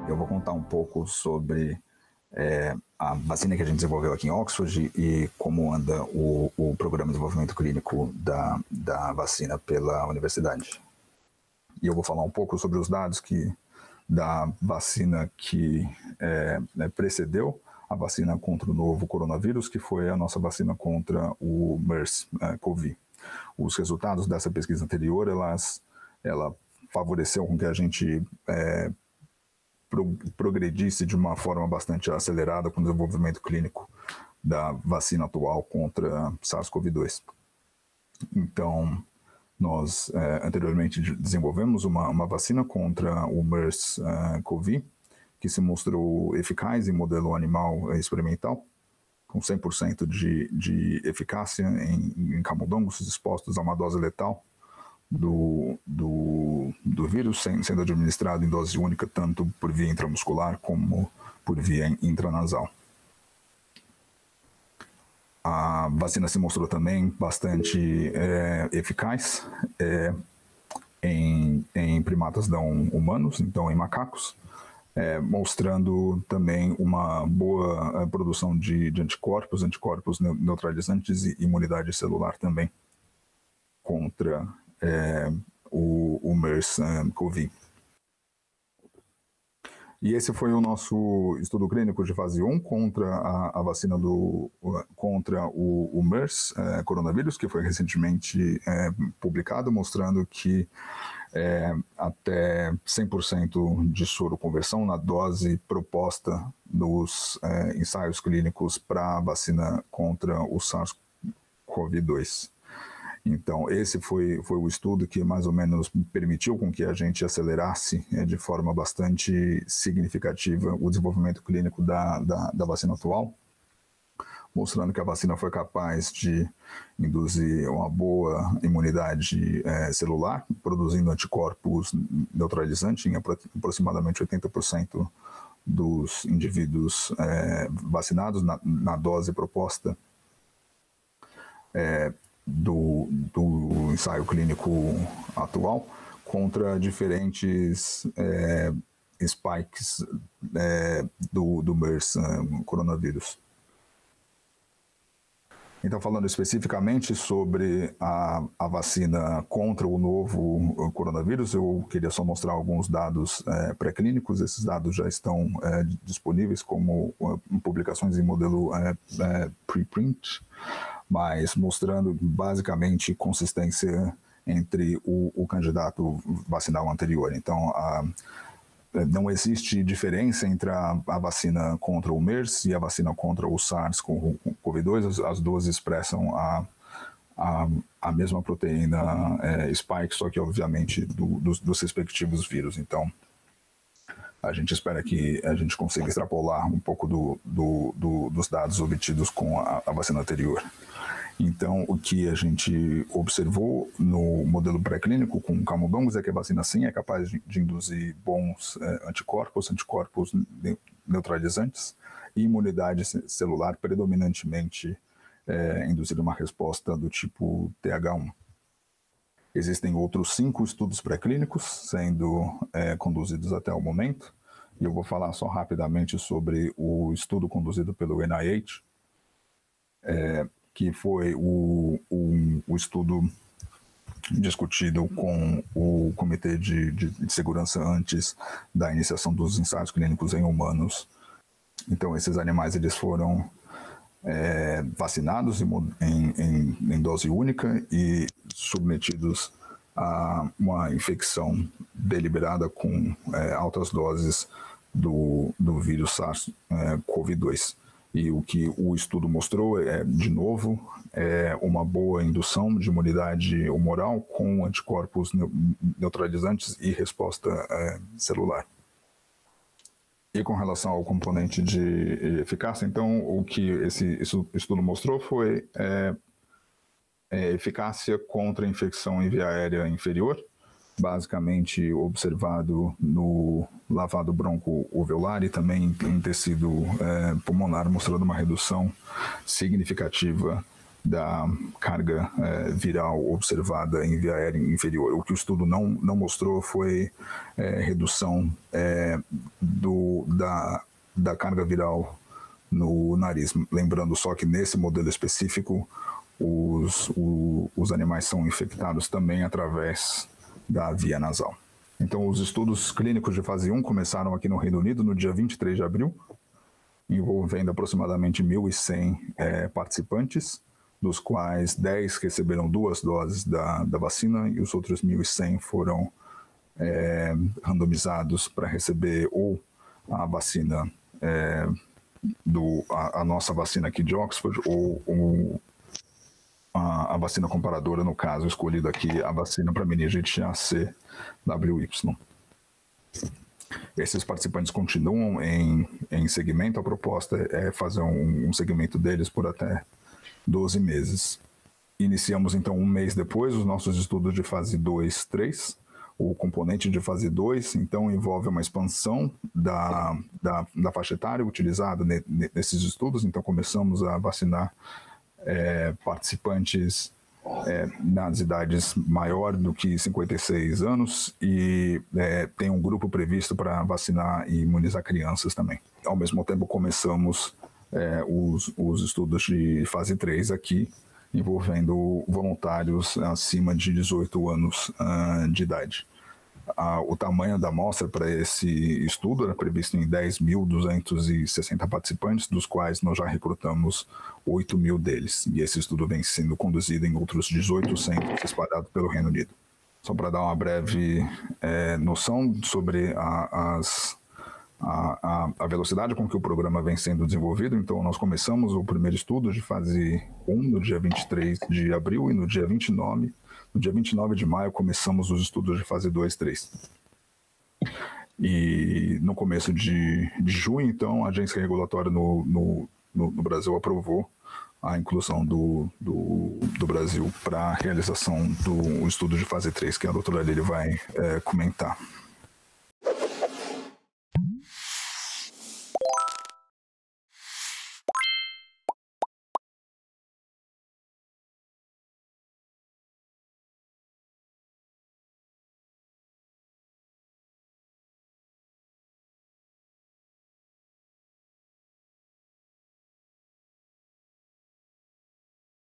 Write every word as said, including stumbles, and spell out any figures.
Eu vou contar um pouco sobre é, a vacina que a gente desenvolveu aqui em Oxford e como anda o, o programa de desenvolvimento clínico da, da vacina pela universidade. E eu vou falar um pouco sobre os dados que, da vacina que é, né, precedeu a vacina contra o novo coronavírus, que foi a nossa vacina contra o MERS-CoV. Os resultados dessa pesquisa anterior, elas, ela favoreceu com que a gente é, pro, progredisse de uma forma bastante acelerada com o desenvolvimento clínico da vacina atual contra SARS-CoV dois. Então, nós é, anteriormente desenvolvemos uma, uma vacina contra o MERS-CoV, que se mostrou eficaz em modelo animal experimental, com cem por cento de, de eficácia em, em camundongos expostos a uma dose letal do, do, do vírus, sendo administrado em dose única, tanto por via intramuscular como por via intranasal. A vacina se mostrou também bastante é, eficaz é, em, em primatas não humanos, então em macacos, é, mostrando também uma boa é, produção de, de anticorpos, anticorpos neutralizantes e imunidade celular também contra é, o, o MERS-CoV. E esse foi o nosso estudo clínico de fase um contra a, a vacina do, contra o, o MERS, é, coronavírus, que foi recentemente é, publicado, mostrando que é, até cem por cento de soroconversão na dose proposta nos é, ensaios clínicos para a vacina contra o SARS-CoV dois. Então, esse foi, foi o estudo que mais ou menos permitiu com que a gente acelerasse é, de forma bastante significativa o desenvolvimento clínico da, da, da vacina atual, mostrando que a vacina foi capaz de induzir uma boa imunidade é, celular, produzindo anticorpos neutralizantes em aproximadamente oitenta por cento dos indivíduos é, vacinados na, na dose proposta é, Do, do ensaio clínico atual contra diferentes é, spikes é, do, do MERS é, coronavírus. Então, falando especificamente sobre a, a vacina contra o novo coronavírus, eu queria só mostrar alguns dados é, pré-clínicos. Esses dados já estão é, disponíveis como é, publicações em modelo é, é, preprint, mas mostrando basicamente consistência entre o, o candidato vacinal anterior. Então, a, não existe diferença entre a, a vacina contra o MERS e a vacina contra o SARS-CoV dois. As, as duas expressam a, a, a mesma proteína é, spike, só que obviamente do, dos, dos respectivos vírus. Então, a gente espera que a gente consiga extrapolar um pouco do, do, do, dos dados obtidos com a, a vacina anterior. Então, o que a gente observou no modelo pré-clínico com camundongos é que a vacina sim é capaz de, de induzir bons é, anticorpos, anticorpos neutralizantes e imunidade celular predominantemente é, induzindo uma resposta do tipo T H um. Existem outros cinco estudos pré-clínicos sendo é, conduzidos até o momento, e eu vou falar só rapidamente sobre o estudo conduzido pelo N I H, é, que foi o, o, o estudo discutido com o Comitê de, de, de Segurança antes da iniciação dos ensaios clínicos em humanos. Então, esses animais eles foram é, vacinados em, em, em dose única e submetidos a uma infecção deliberada com é, altas doses do, do vírus SARS-CoV dois. E o que o estudo mostrou é, de novo, é uma boa indução de imunidade humoral com anticorpos neutralizantes e resposta é, celular. E com relação ao componente de eficácia, então, o que esse estudo mostrou foi é, é, eficácia contra a infecção em via aérea inferior, basicamente observado no lavado bronco-alveolar e também em tecido é, pulmonar, mostrando uma redução significativa da carga é, viral observada em via aérea inferior. O que o estudo não, não mostrou foi é, redução é, do, da, da carga viral no nariz. Lembrando só que nesse modelo específico, os, o, os animais são infectados também através da via nasal. Então, os estudos clínicos de fase um começaram aqui no Reino Unido no dia vinte e três de abril, envolvendo aproximadamente mil e cem é, participantes, dos quais dez receberam duas doses da, da vacina e os outros mil e cem foram é, randomizados para receber ou a vacina, é, do, a, a nossa vacina aqui de Oxford ou, ou a, a vacina comparadora, no caso escolhida aqui, a vacina para meningite A C W Y. Esses participantes continuam em, em segmento. A proposta é fazer um, um segmento deles por até doze meses. Iniciamos, então, um mês depois, os nossos estudos de fase dois, três. O componente de fase dois, então, envolve uma expansão da, da, da faixa etária utilizada ne, nesses estudos. Então, começamos a vacinar é, participantes É, nas idades maior do que cinquenta e seis anos e é, tem um grupo previsto para vacinar e imunizar crianças também. Ao mesmo tempo, começamos é, os, os estudos de fase três aqui, envolvendo voluntários acima de dezoito anos uh, de idade. Ah, o tamanho da amostra para esse estudo era previsto em dez mil duzentos e sessenta participantes, dos quais nós já recrutamos oito mil deles. E esse estudo vem sendo conduzido em outros dezoito centros espalhados pelo Reino Unido. Só para dar uma breve é, noção sobre a, as, a, a velocidade com que o programa vem sendo desenvolvido, então nós começamos o primeiro estudo de fase um no dia vinte e três de abril e no dia vinte e nove No dia vinte e nove de maio, começamos os estudos de fase dois, três. E no começo de, de junho, então, a agência regulatória no, no, no, no Brasil aprovou a inclusão do, do, do Brasil para a realização do estudo de fase três, que a doutora Lili vai é, comentar.